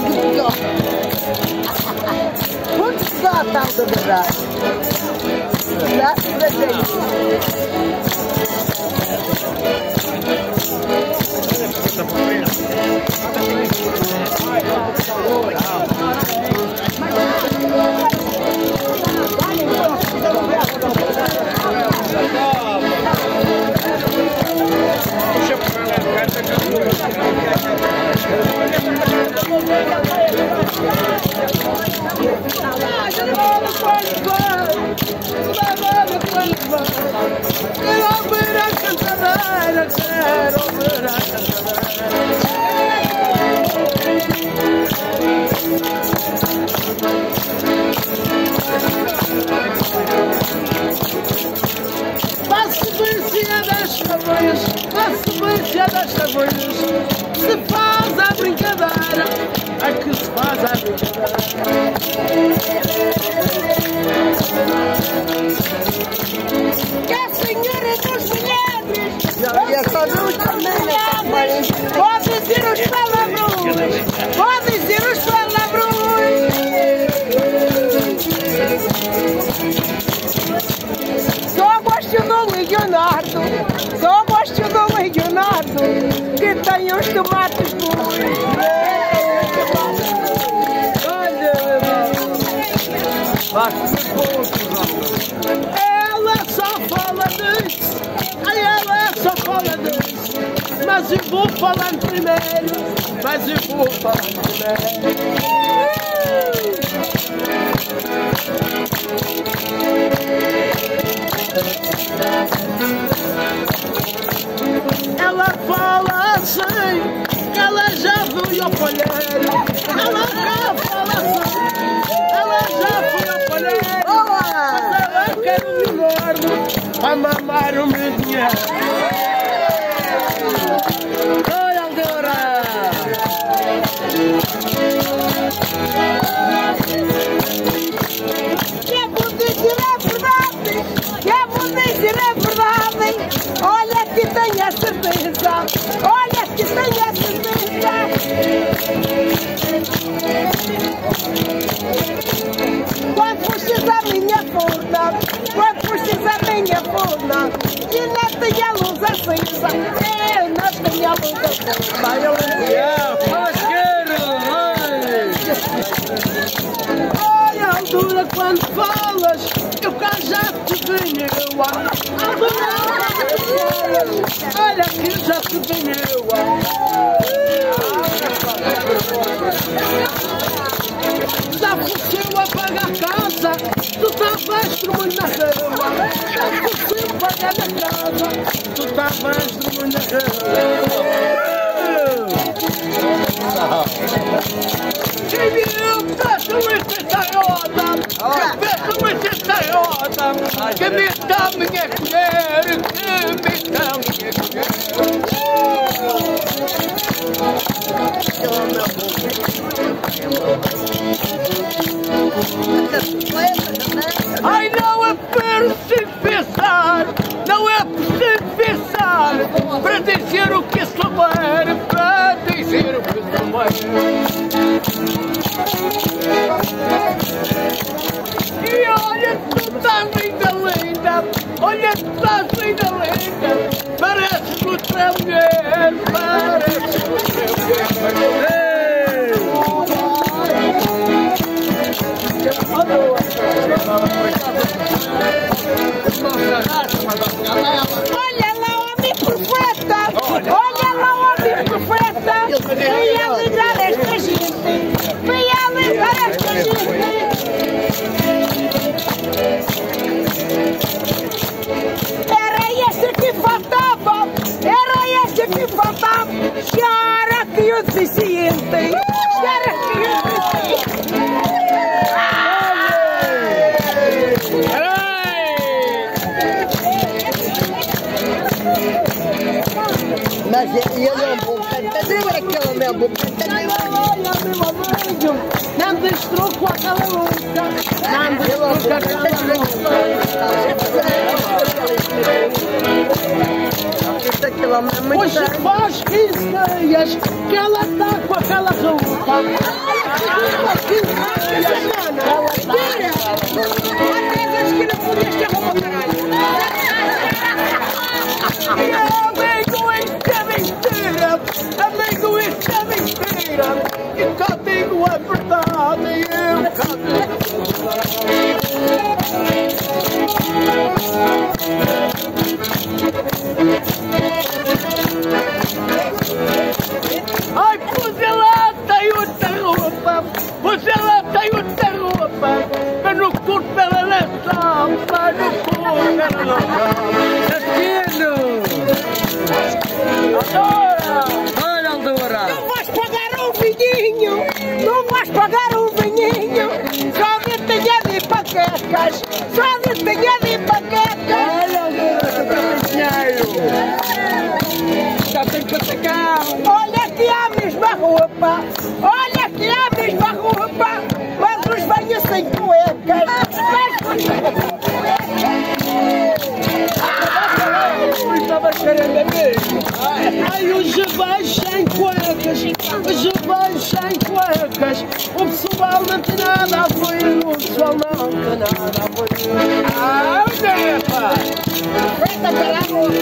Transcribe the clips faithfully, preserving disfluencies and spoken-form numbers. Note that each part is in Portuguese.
Quanto está a tal da verdade? Dá para a sequência desta vez, a sequência desta vez, se faz a brincadeira, é que se faz a brincadeira. Que a senhora das mulheres, e é só dos mulheres, pode dizer os palavrões, pode dizer os palavrões. Só gosto do Leonardo, só gosto do Leonardo, que tem os tomates bons. Ela só fala disso, ela só fala disso, mas eu vou falar primeiro, mas eu vou falar primeiro. Ela fala assim, que ela já viu ao palheiro. Ela já fala assim, ela já foi ao palheiro. Mas ela quer o meu gordo para mamar o meu dinheiro. Oi, Aldora! Que vou dizer a verdade, que vou dizer a verdade. Olha que tenho a certeza, olha que tenho a certeza. Quando precisa a minha forna, quando precisa a minha forna, e não tem a luz acesa, eu não tenho a luz acesa. Vai, olha a altura quando falas, eu cá já te venho eu. Olha que já te venho eu. Já fosse eu a pagar casa, tu estavas dormindo na rua. Já fosse eu pagar na casa, tu estavas dormindo na rua. Quem viu, peço este taiota, peço este taiota, que me dá a minha colher, que me dá a minha colher. Ai, não é preciso pensar, não é preciso pensar, para dizer o que souber, para dizer o que souber. E olha, tu estás linda, linda, olha, tu estás linda, linda, parece outra mulher, parece outra mulher. Olha lá o homem profeta, olha lá o homem profeta, vem a livrar esta gente, vem a livrar esta gente. Era esse que faltava, era esse que faltava, era que o suficiente, era que o suficiente. Mas ele é um bom cantador, aquele meu bom cantador. Olha, meu amigo, não destrou com aquela louca, não destrou com aquela louca. Hoje faz quinze dias que ela está com aquela roupa. apertada e eu ai, pois ela tem outra roupa, pois ela tem outra roupa, mas no corpo ela não sabe, mas no corpo ela não sabe. Destino! Aldora! Olha, Aldora! Não vais pagar um vinhinho, não vais pagar um vinhinho, só de tenha de paquecas, só de tenha de paquecas. Olha, Aldora, está sem dinheiro! Está sem patacão! Olha que há a mesma roupa, olha que há a mesma roupa, mas os banhos sem cuecas. Estava cheirando a mesmo. Ai, os jovens sem cuecas, os jovens sem cuecas. O pessoal não tem nada a ver, o pessoal não tem nada a ver. Ah, onde é, pá? Eita, caralho!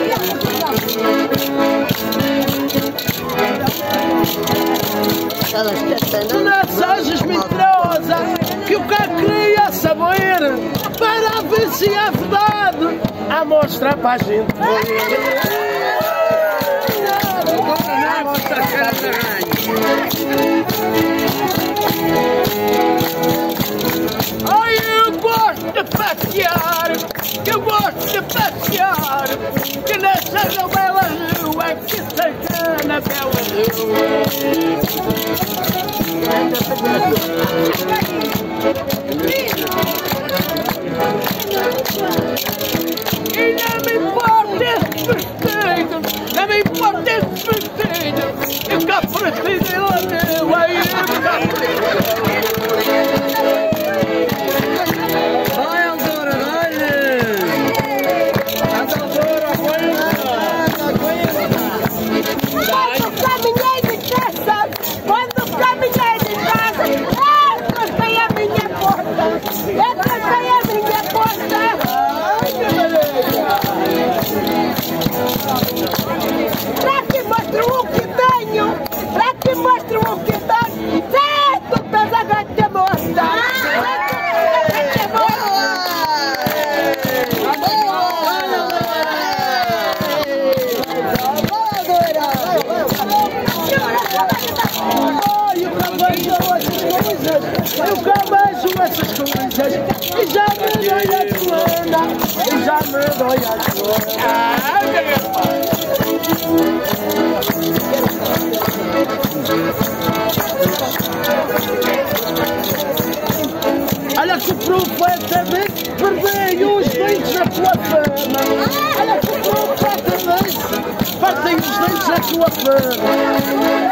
Tu não sejas mentirosa, que o que eu queria saber, para ver se é verdade, a mostra para a gente ver. Não mostra a cara da rainha. Ai, eu gosto de passear, eu gosto de passear, que nessa novela rua, que seja na bela rua. E não me importa esse vestido, não me importa esse vestido, eu cá preciso lá meu, aí eu cá preciso. Vai, Aldora, vai! Aldora, quando caminhei de casa, quando caminhei de casa, eu trancei a minha porta, eu trancei a minha porta. Ai, que beleza! Para que mostro o que tenho, para que mostro o que tenho, certo, estás a gata morta. Eu cá vejo essas coisas e já me dói a coluna, e já me dói a coluna. Olha que o profeta disse, perdei os dentes na tua fama. Olha que o profeta disse, perdei os dentes na tua fama.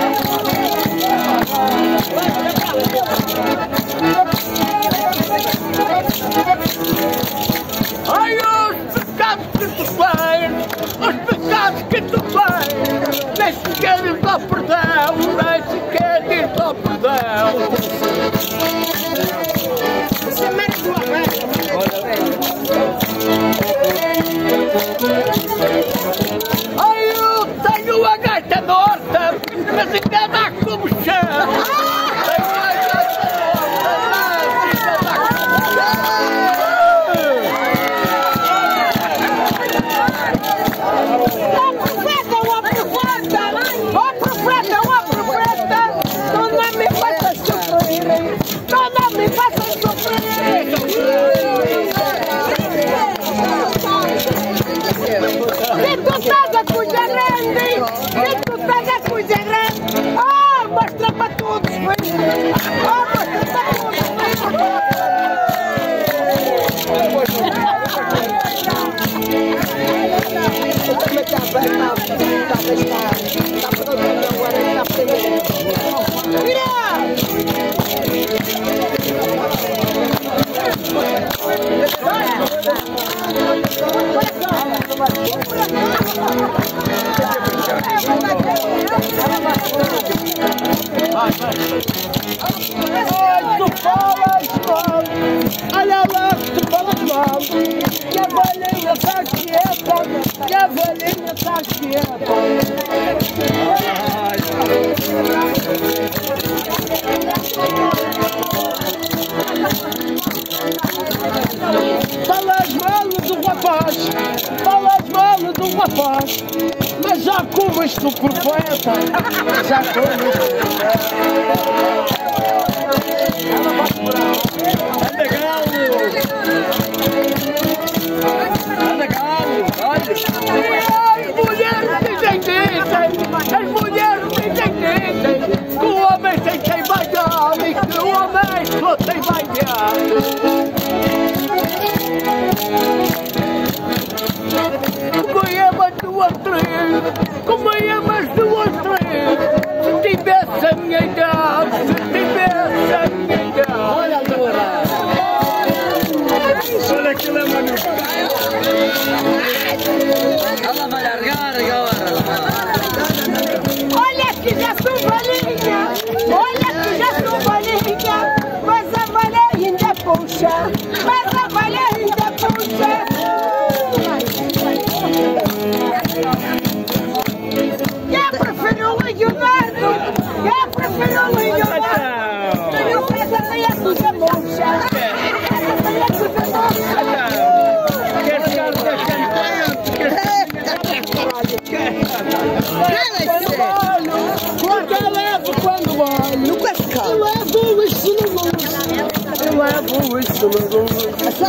Ai, os pecados que tu tens, os pecados que tu tens, nem sequer ir ao perdão, nem sequer ir ao perdão. Você é mais tua ai, eu tenho a gaita morta, mas ainda dá como chão. Se tu pega coisa grande, se tu pega coisa grande, oh, mostra para todos, oh, mostra para todos. Ai, tu falas mal, olha lá, tu falas mal, que a velhinha está quieta, que a velhinha está quieta. do profeta. Já foi, né? Ela vai por aí. É legal. É legal. Olha. As mulheres têm tendência. As mulheres têm tendência. O homem tem quem vai dar. O homem só tem vai dar. Comia-me duas, três, comia-me duas, três. Se tivesse a minha idade, se tivesse a minha idade. Olha, Dora! Olha aquilo é uma. Ela vai largar agora. Olha que já sou valinha, olha que já sou valinha, mas a valha ainda puxa, mas a valha ainda puxa. Eu prefiro o Leonardo! Eu prefiro o Leonardo! Eu prefiro a meia dúzia murcha! A meia dúzia murcha! Quer ficar quando eu levo, quando olho, eu levo isso no mundo! Eu levo isso no mundo! Essa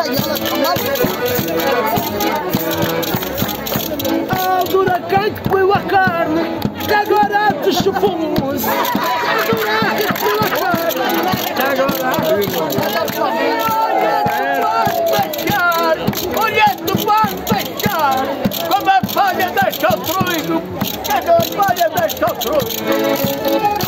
a dura quem comeu a carne, que agora te chupamos. A dura quem comeu a carne, que agora olha tu pode fechar, como a palha deixa o truido, como a palha deixa o truido.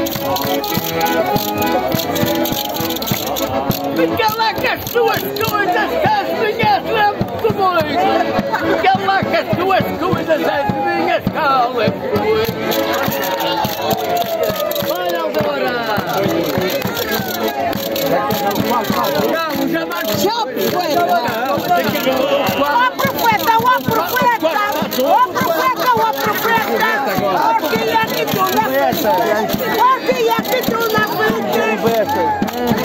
Fica lá com as tuas coisas, que as minhas levam comigo. Fica lá com as tuas coisas, as minhas calas comigo. Olha agora! Vamos, já vai. Ó profeta, ó profeta, ó profeta, ó profeta. Ó que é que tu na frente, ó que é que tu na frente.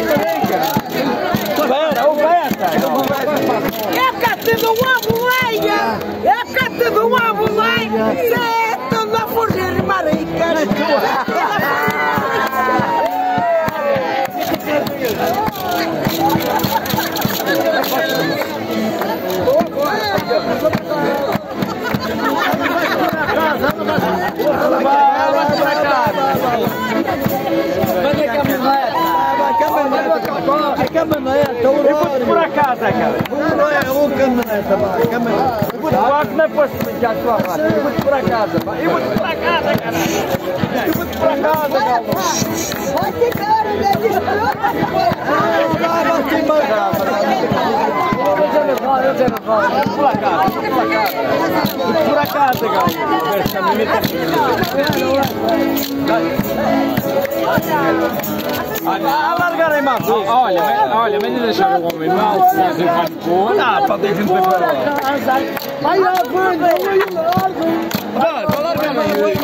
É cativo uma boleia, é cativo uma boleia, certo na fugir marica. Eu vou por acaso, cara. Eu vou por sujar tua raça. Eu vou por acaso. Eu vou por acaso, cara. Eu vou por acaso, cara. Vai ficar, né? Eu tenho por acaso. Por acaso, cara. Largarei mais. Olha, olha, mas deixar o homem mal, se fazer uma boa, dá para ter gente para lá. Vai lá, vai lá, vai lá, largar aí.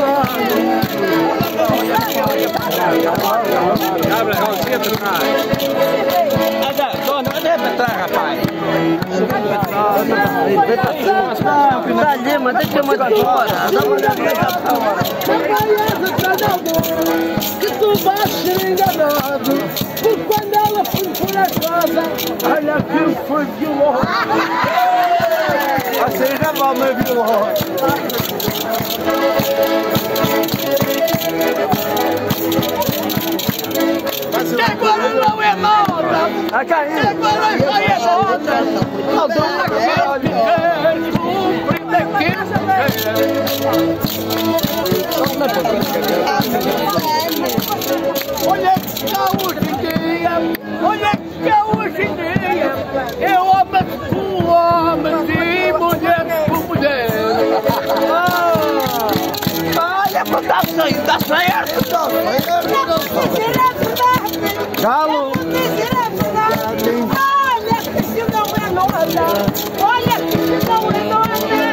Abre, ó, sempre atrás. Ada, dona, onde é para trás, rapaz? Está ali, mas deixa eu mandar fora. Dá uma olhada fora. Que tu vais ser enganado, porque quando ela foi por a casa, olha aquilo foi violão. A seja vai me violão. Agora não é moda, A cair. agora já é moda. Não dá aquele dinheiro, o primeiro olha que cá hoje em dia, olha que cá hoje em dia, é homem por homem e mulher por mulher. Ah, olha, mas está certo, está certo. Galo. Olha que se não é nada, olha que se não é nada.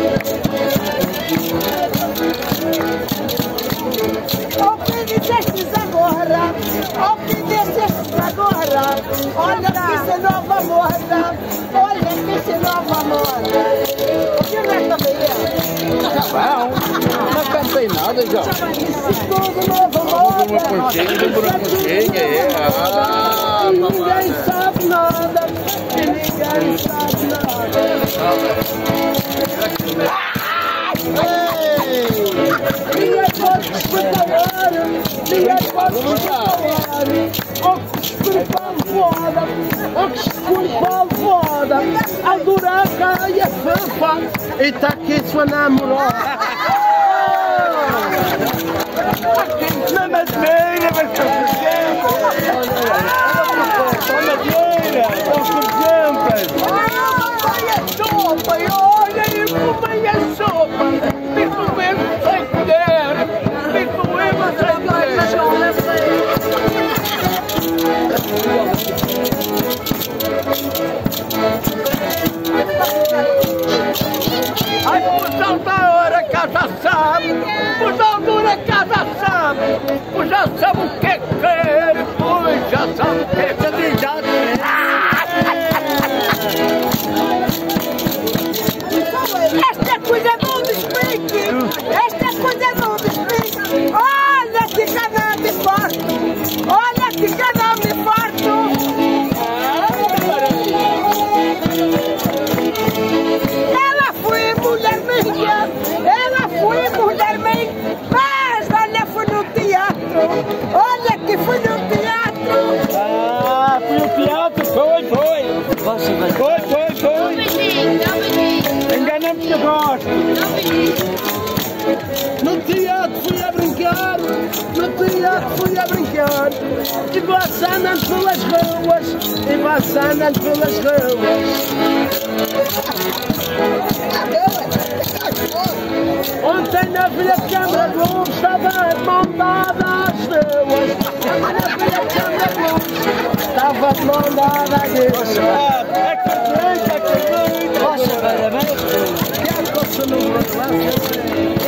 Obedecestes agora, obedecestes agora, olha que se nova moda, olha que se nova moda. O que não é também? Tá bom. nada, já. Vamos uma conchinha, vamos uma conchinha aí. Ah, ninguém sabe nada. Ninguém sabe nada. Ninguém pode despertar. Ninguém pode despertar. Oh, que esculpa oh, que esculpa foda. A duraca e a fanfa. E tá aqui sua namorada. Na madeira, mas estou por sempre. Na madeira, estou por sempre. Olha a sopa, olha e comei a sopa. E comemos sem colher. E comemos sem colher. Ai, por não da hora, casa sabe. Por não dura, casa sabe. Por já sabe o que quer. Por já sabe o que quer. Já esta coisa não despeque. Esta coisa não despeque. Olha que canal de farto. Olha que canal de farto. Ela foi mulher minha. Ela foi mulher minha. Mas olha, foi no teatro. Olha que foi no teatro. Ah, fui no teatro, foi, foi. Foi, foi, foi. Enganamos que eu gosto. No teatro fui a brincar, no teatro fui a brincar. E vas andando pelas ruas, e vas andando pelas ruas. Ontem na Vila Câmara Luz estava montada às ruas. Na Vila Câmara Luz estava montada às ruas. É que é que é Poxa, parabéns. Quer que você não me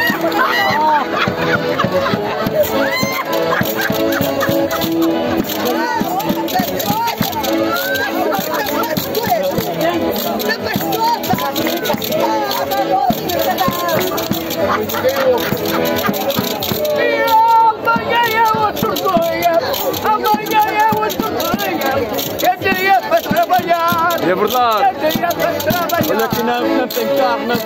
amanhã é outro dia, amanhã é outro dia, é dia para trabalhar, É verdade. é dia para trabalhar. Olha que não, não tem carro, não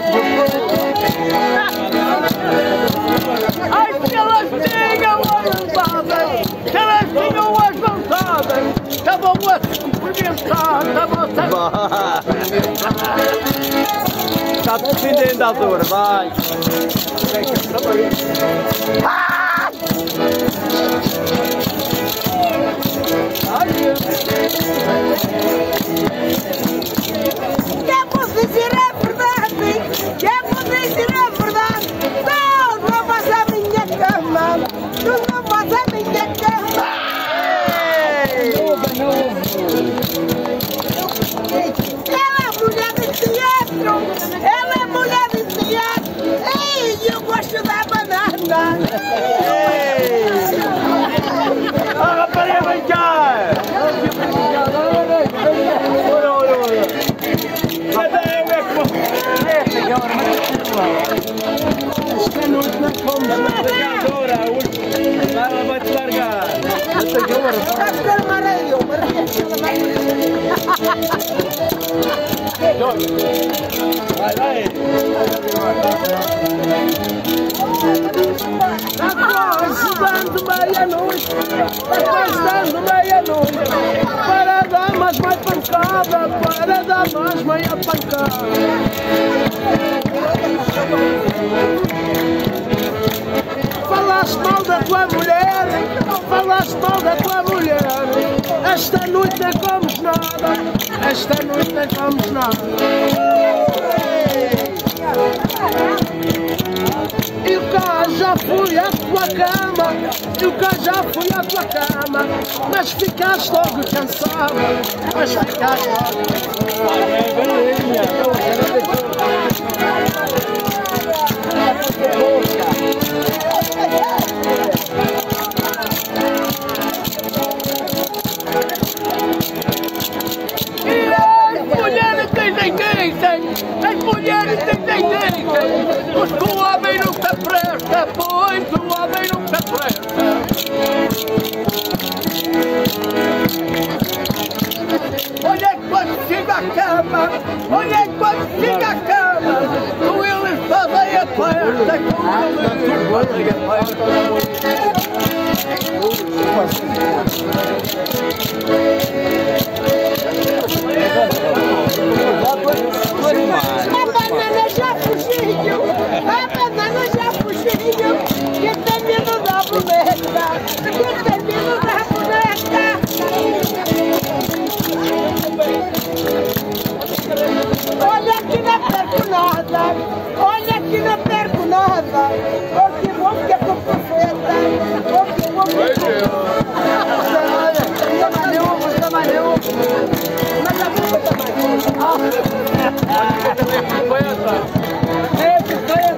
Ai, se elas tinham as vontades, se elas tinham as vontades, estavam a se cumprimentar, estavam a se está defendendo a altura, vai. Devo dizer a verdade, devo dizer a verdade. Não, não vais à minha cama, tu não vais à minha cama. Ela é mulher de teatro, ela é mulher de teatro. Ei, eu gosto da banana. A rapariga vem cá! Olha, olha, olha. Mas é o que Esta noite não como. agora, ela vai te largar. Vai ficar amarelo, Vai, vai. Está quase dando meia-noite, está quase dando meia-noite. Para dar mais meia pancada, para dar mais meia pancada. Falaste mal da tua mulher, falaste mal da tua mulher. Esta noite não comes nada, esta noite não comes nada. Eu cá já fui à tua cama, eu cá já fui à tua cama, mas ficaste logo cansada, mas ficaste logo as mulheres têm tendência, os que o homem não se presta. próxima.